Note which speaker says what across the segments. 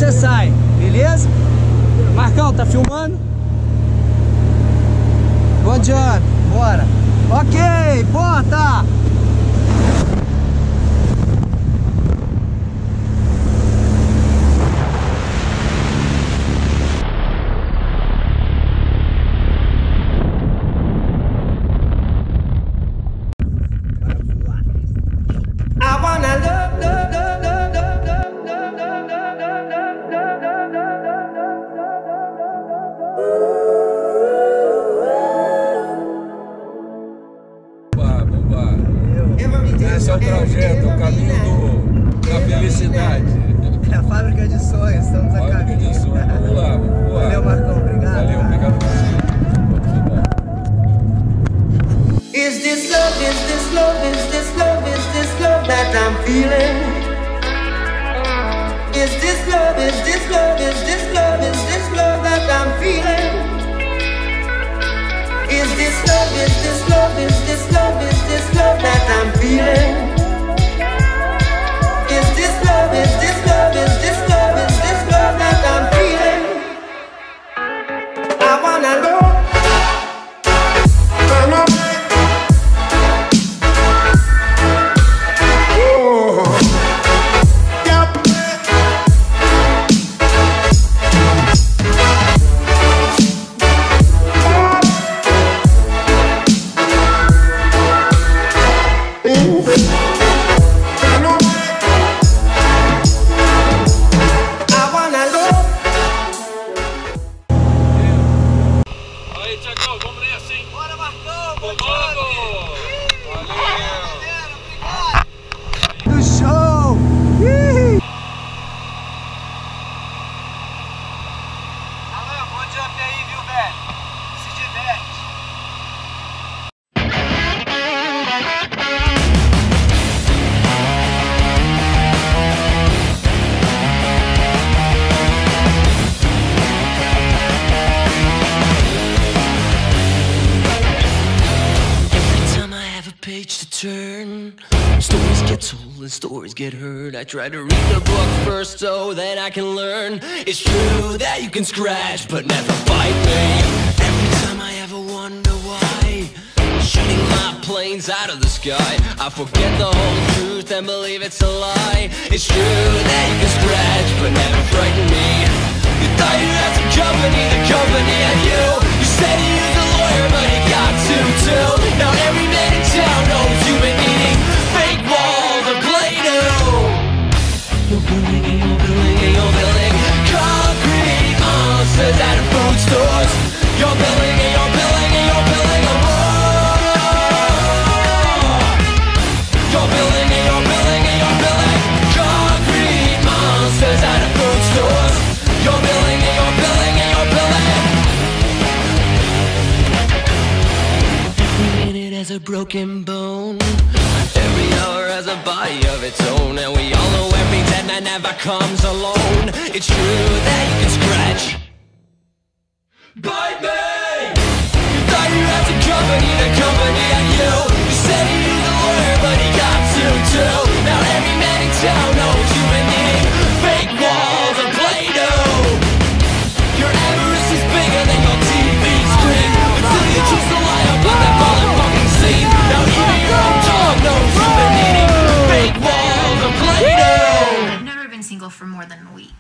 Speaker 1: você sai, beleza? Marcão, tá filmando? Bom dia, bora. Ok, bota!
Speaker 2: Esse é o trajeto, o caminho da felicidade.
Speaker 1: É a fábrica de sonhos, estamos a caminho.
Speaker 2: De sonhos. Vamos lá, vamos lá.
Speaker 1: Valeu, Marcão, obrigado.
Speaker 2: Valeu, obrigado você.
Speaker 3: Is this love, is this love, is this love, is this love that I'm feeling? Is this love, is this love, is this love, is this love that I'm feeling? Is this love, is this love, is this love, is this love that I'm feeling? Is this love, is this love, is this love, is this love that I'm feeling? I wanna know.
Speaker 4: Turn. Stories get told and stories get heard. I try to read the book first so that I can learn. It's true that you can scratch but never bite me. Every time I ever wonder why, shooting my planes out of the sky, I forget the whole truth and believe it's a lie. It's true that you can scratch but never frighten me. You thought you had some company, the company had you. You said you used a lawyer but he got too. Now every man in town knows you've been eating fake walls of Play-Doh. You're building and you're building and you're building concrete monsters out of food stores. You're building and you're building and you're building a wall. You're building and you're building and you're building concrete monsters out of food stores. You're building and you're building and you're building. Every minute has a broken bone. Every hour has a body of its own. And we all know every dead man never comes alone. It's true that you can scratch. Bite me! You thought you had some company, the company had you. You said he used a lawyer, but he got too. Now every man in town knows you've been eating fake walls of Play-Doh. Your avarice is bigger than your TV screen. Until you choose to lie up on that motherfucking scene. Now even your own dog knows you've been eating fake walls of Play-Doh.
Speaker 5: I've never been single for more than a week.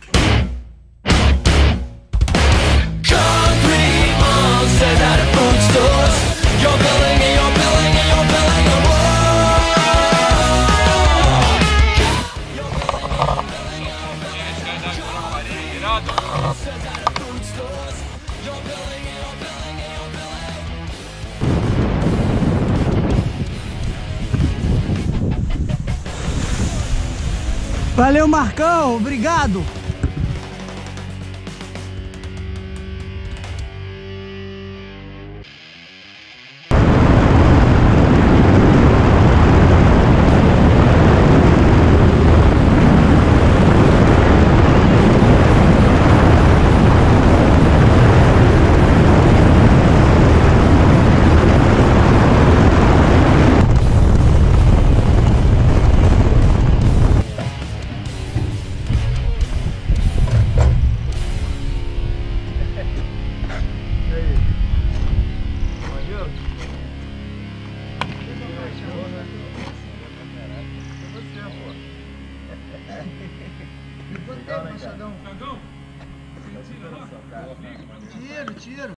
Speaker 4: Concrete monsters out of food stores. You're building and you're building and you're building a wall.
Speaker 1: Valeu, Marcão, obrigado.